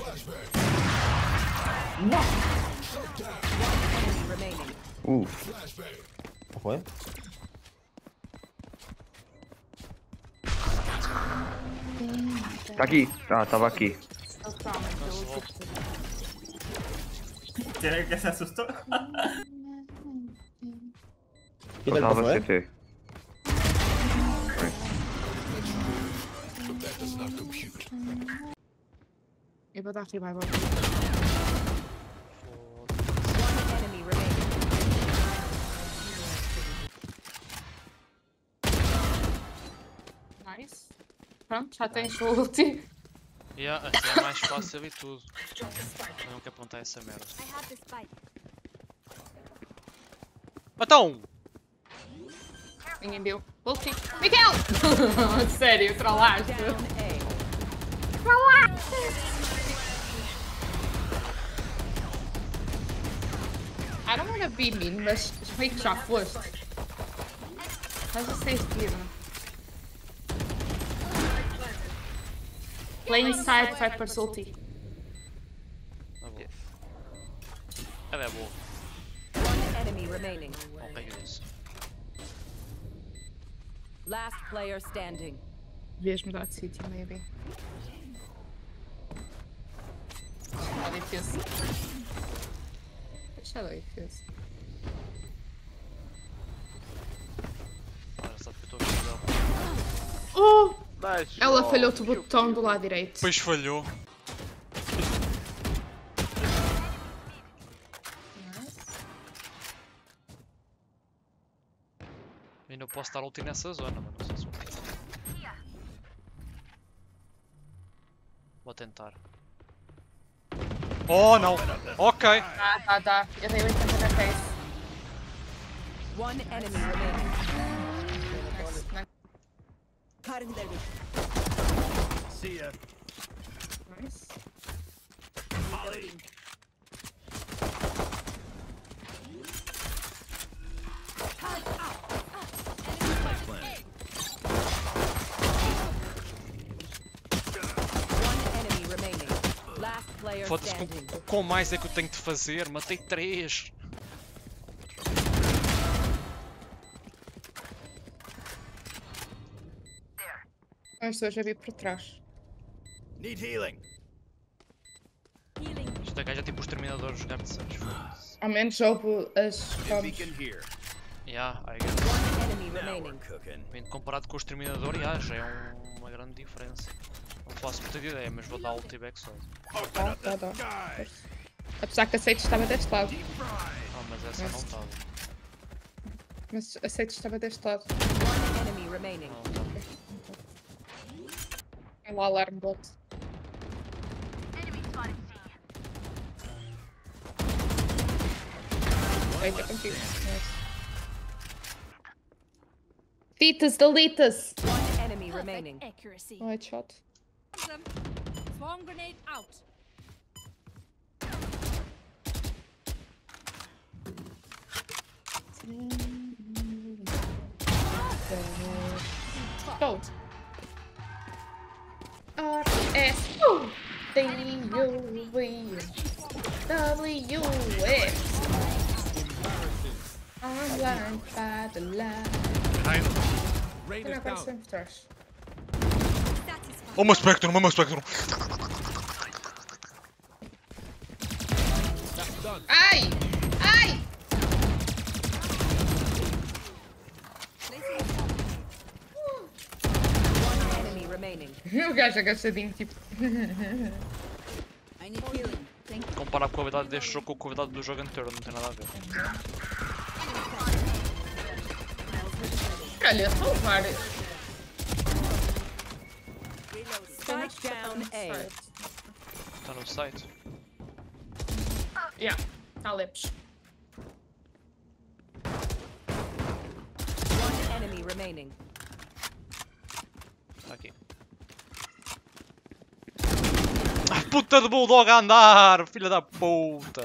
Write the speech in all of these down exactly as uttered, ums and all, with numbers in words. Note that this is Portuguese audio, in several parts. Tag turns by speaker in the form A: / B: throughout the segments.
A: Uh. Foi? Tá aqui. Ah, tava aqui.
B: Será que se assustou?
A: Eu tava C T.
C: Eu vou dar revival. Nice. Pronto, já tens o ulti.
D: Yeah, assim é mais fácil e tudo. Eu não quero apontar essa merda. Então!
C: Ninguém viu. Ulti. Miguel! Sério, trollaste. Trollaste! I don't wanna be mean, mas meio que já foste. Estás a ser estúpido. Play inside, vai para ulti.
D: Tá bom. Ela é boa.
E: Enemy remaining.
D: Não pega isso.
E: Last player standing.
C: Devias mudar de sítio, maybe. Está difícil. Está difícil.
D: Olha, só que eu estou a ajudar.
C: Oh!
F: Nice
C: Ela
F: job.
C: falhou-te o botão do lado direito.
D: Depois falhou. Ainda eu posso dar ulti nessa zona, mas não sei se vou. Vou tentar. Oh não! Ok!
C: Ah, tá, tá. Eu dei oitenta na face.
E: One enemy remaining.
G: See ya.
C: Nice.
D: Foda-se, com, com mais é que eu tenho de fazer? Matei três!
C: As pessoas já vi por trás.
G: Need healing.
D: Esta gaja tem para os terminadores jogar de seis.
C: Ao menos houve as combos.
G: Beacon here.
D: Yeah, I guess.
E: Enemy
G: Now we're
E: remaining.
G: cooking.
D: Bem, comparado com o exterminador, yeah, já é um, uma grande diferença. Não faço muita ideia, mas vou dar ulti back só.
C: Dá, dá, dá. Apesar que a Sage estava deste lado.
D: Ah, mas essa não estava.
C: Mas a Sage estava deste lado.
E: One enemy remaining.
D: Não estava.
C: É lá o alarme bot. Eita, contigo. Titas, delitas!
E: One enemy remaining.
H: Accuracy.
C: Um headshot.
H: Swarm grenade out.
C: Go! R S U D U V W X I'm blind by the light.
G: Raid
C: Eu não
G: is
C: quero
G: down.
C: sempre trás.
D: Oh, meu Spectrum, oh, meu Spectrum!
G: That's done.
C: Ai! Ai!
E: One enemy remaining.
C: O gajo agachadinho, tipo.
H: I need healing. Thank you.
D: Comparar a qualidade deste jogo com a qualidade do jogo anterior, não tem nada a ver.
C: Olha, só levar.
E: Spike down A.
D: Está no site.
C: Yeah, tá lepes.
E: One enemy remaining.
D: Está aqui. Ah, puta de bulldog a andar, filha da puta!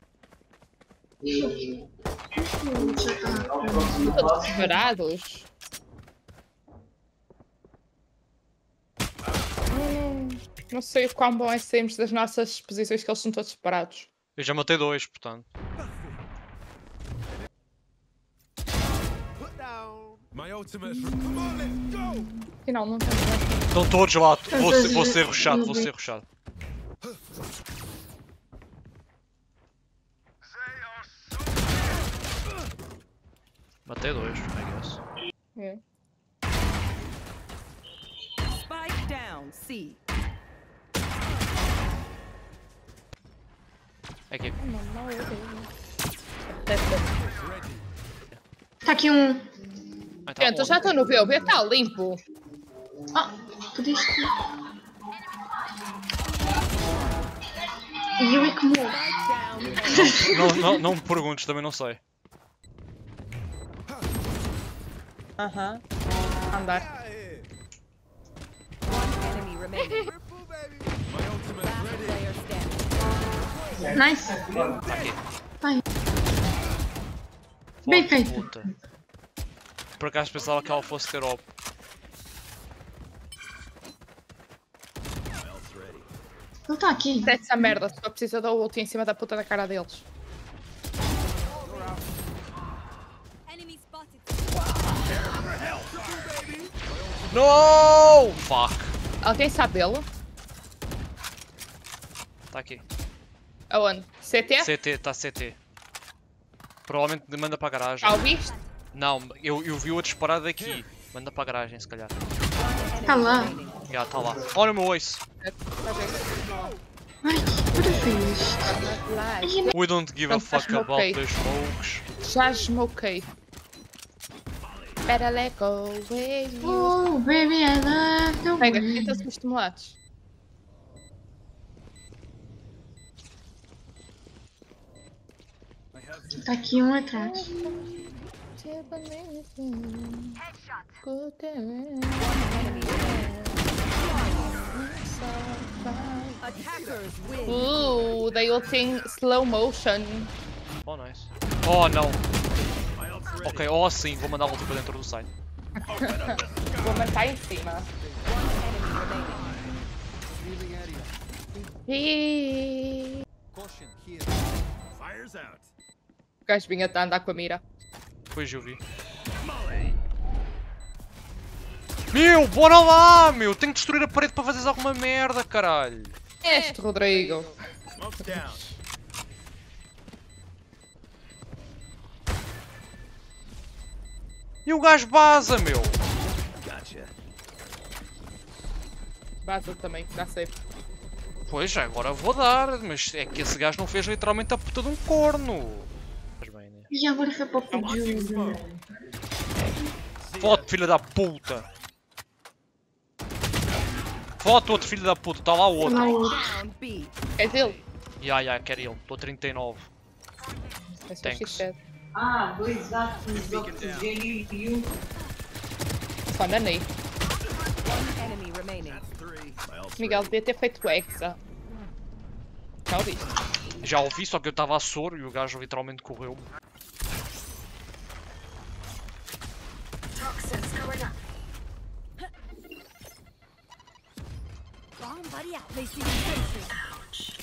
C: Todos varados. Hum. Não sei o quão bom é sairmos das nossas posições, que eles são todos separados.
D: Eu já matei dois, portanto.
G: Put down. My ultimate. Come on, let's go.
C: Afinal, não temos mais.
D: Estão todos lá. Vou ser, vou ser rushado, vou ser rushado. Matei dois, I guess.
C: É.
E: Spike down. C.
D: É aqui.
F: Tá aqui um.
D: Ah, tá
C: Gente, eu
D: on.
C: já estou no B, o B está limpo.
F: Ah, pudiste. E eu é que morro.
E: Spike down.
D: Não, não, não me perguntes, também não sei.
C: Aham. Andar.
G: Out here.
E: One enemy remaining.
G: Triple, baby. My ultimate
E: Last
G: ready.
E: player standing.
F: Nice.
D: Tá aqui.
F: Vai. Bem
D: Foda,
F: feito.
D: puta. Por acaso pensava que ela fosse ter op.
F: Ele tá aqui.
C: Desce essa merda, só precisa dar o ult em cima da puta da cara deles.
H: Enemy spotted.
D: No! Fuck.
C: Alguém sabe dele?
D: Tá aqui.
C: Aonde? C T?
D: C T, tá C T. Provavelmente manda para a garagem.
C: Já ouviste?
D: Não, eu, eu vi-o a disparar daqui. Manda para a garagem, se calhar.
F: Tá lá.
D: Já, tá lá. Olha o meu ace.
F: Ai, que porra foi isto?
D: We don't give a
C: Então,
D: fuck
C: faz-me
D: about
C: ok.
D: the smokes.
C: Já smokei. Better let go with you.
F: Oh, baby, I love the
C: Pega,
F: way.
C: tenta-se os estimulados.
F: Tá aqui um atrás.
E: Attackers win.
C: Uh, they ulting slow motion.
D: Oh, nice. Oh, não. Ok, oh sim, vou mandar o ulti para dentro do site.
C: Vou matar em cima. E...
G: Caution here. Fires out.
C: O gajo vinha a andar com a mira.
D: Depois eu vi. Meu, bora lá, meu! Tenho que destruir a parede para fazeres alguma merda, caralho!
C: Este Rodrigo.
G: Smoke's down.
D: E o gajo baza, meu!
G: Gotcha.
C: Vaza também, já sei.
D: Pois, agora vou dar, mas é que esse gajo não fez literalmente a puta de um corno! Mas bem, né?
F: E agora foi para o pé de Júlio.
D: Foto, filha da puta! Foto, outro filho da puta, está lá o outro!
F: Lá o outro.
E: Down B.
C: És ele?
D: Ya, ya, quero ele, estou a trinta e nove.
C: É só
D: Thanks.
C: X sete.
I: Ah, dois atos de oxigênio e um.
C: Só nanei.
E: One enemy remaining.
G: Three. My ultimate.
C: Miguel devia ter feito Hexa. Já ouviste?
D: Já ouvi, só que eu estava a soro e o gajo literalmente correu.
H: Bomb buddy out. Placing sentry.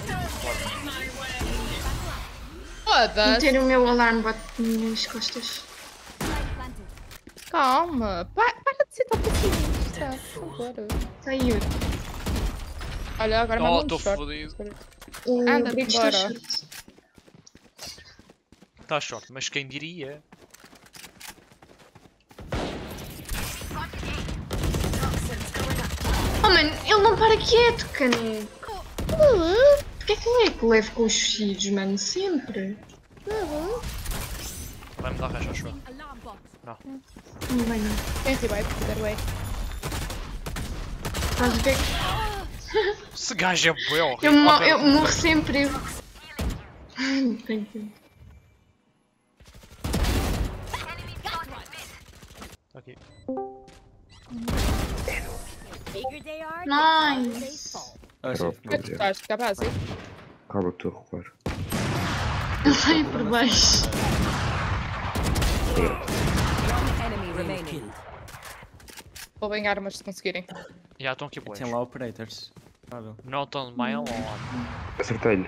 C: Foda-se!
F: Meter o meu alarme bate nas costas.
H: Spike planted.
C: Calma! Pa- Para de ser tão pessimista, por favor.
F: Tá aí outro.
C: Olha, agora
D: Oh,
C: manda um
D: tô
C: short.
D: fodido.
F: O
C: Anda
F: Brick está
C: embora.
F: short.
D: Está short, mas quem diria?
F: Oh mano, ele não para quieto, caneco. Uh, Porquê que ele é que leva com os filhos, mano? Sempre.
D: Vai-me dar resto, acho eu.
H: Alarm bot.
F: Não vai não.
C: Quem se vai, either way.
F: Estás a ver?
D: Esse gajo é bué horrível.
F: Eu, mo
D: Ah, pera.
F: eu morro sempre. Eu... Ai, não tenho tempo.
D: Aqui.
H: Bigger they are,
F: Nice.
H: they fall.
A: Acaba
C: O que é que tu estás? Fica base?
A: acaba que estou a recuar.
F: Ele vai por baixo.
E: One enemy remaining.
C: Vou bem armas se conseguirem.
D: Já estão aqui bué.
J: Tem lá operators.
D: Not on my lawn.
A: Acertei-lhe.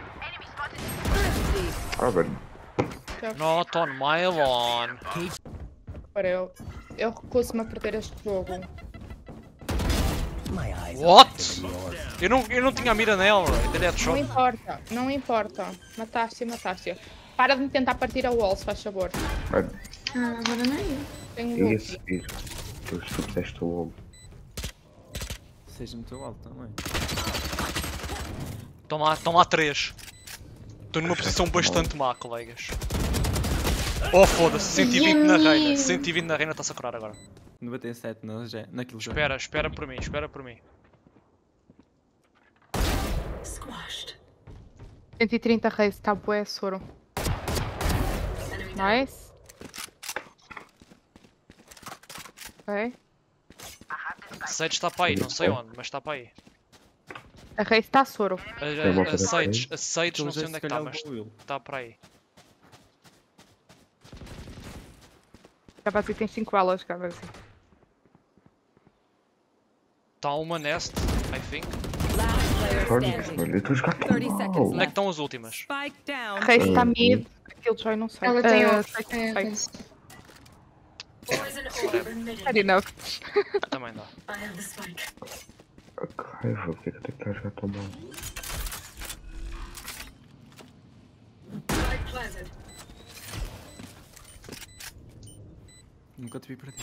A: Ah, velho.
D: Not on my lawn.
C: Para eu. Eu recuso-me a perder este jogo.
D: What? Eu não, eu não tinha a mira nela, eu dei
C: Não
D: shot.
C: importa, não importa. Mataste, mataste. Para de me tentar partir a wall, se faz favor.
A: Velho,
F: Ah, agora não é eu.
C: Tenho
A: eu ia
C: ult.
A: seguir. Tu se tu puseste o lobo.
J: Seja muito alto também.
D: Estão lá, estão lá três. Estou numa posição bastante má, colegas. Oh foda-se, cento e vinte na reina. cento e vinte na reina está-se a curar agora.
J: noventa e sete na, já, naquilo já.
D: Espera, espera por mim, espera por mim.
C: cento e trinta reis, tá bué, soro. Nice. Ok.
D: Sage está para aí, não sei onde, mas está para aí.
C: A reis está soro.
D: A, a, a Sage, a Sage não sei onde é que está, mas está para aí.
C: Gabazzi tem cinco alas, Gabazzi.
D: Está uma nest, I think.
E: Last player
A: Olha,
E: standing.
A: velho, eu estou a jogar tão
E: thirty
A: mal.
E: seconds
D: Onde é que
E: left.
D: estão as últimas?
E: Spike down.
C: A reis está
A: Hum.
C: mid. Aquilo já eu não sei.
F: Ela tem
C: Ah,
F: off.
C: sei,
F: É,
C: sei.
F: tem-
C: Fair enough.
D: Também dá.
A: Que raiva, porque é que eu tenho que estar a jogar tão mal?
J: Nunca te vi perder.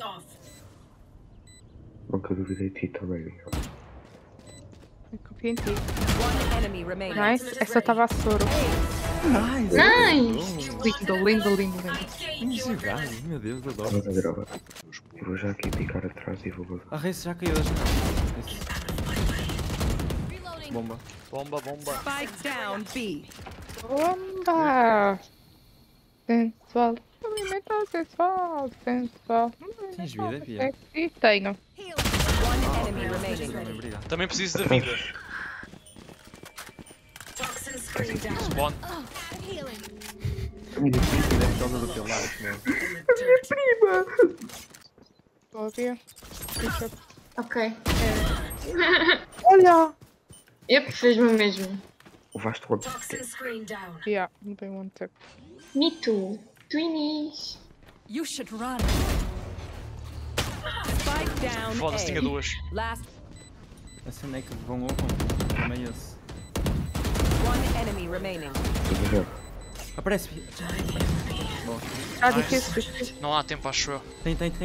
A: Nunca duvidei de ti também.
C: Eu confio em ti.
E: One enemy remaining.
C: Nice. Essa estava a soro.
F: Nice!
C: Lindo, lindo, lindo, lindo.
J: Vamos jogar, meu Deus, adoro.
A: Estás a gravar? Eu vou já aqui picar atrás e vou...
J: A race já caiu da janela. Bomba.
D: Bomba, bomba.
E: Spike down B.
C: Bomba! Sensual. Movimento sensual. Sensual.
J: Tens vida, Pia?
C: Sexy. Tenho.
E: One enemy remaining.
J: Também, obrigado.
D: Também preciso da vida. Spawn.
J: É por causa do teu lado, meu.
C: Óbvio.
F: Ok.
C: Olha!
F: Yep, fez-me o mesmo.
A: Levaste outro.
C: Yeah, não tem one tap.
F: Me too. Twinnies.
H: You should run.
E: Spike down
D: Foda-se, tinha
E: A.
D: duas.
E: Last
J: A cena é que vão ou vão. Também esse.
E: one enemy remaining.
A: Estou a ver.
J: Aparece, Pia. Bom,
C: Ah, difícil, difícil.
D: Não há tempo, acho eu.
J: tem, tem, tem.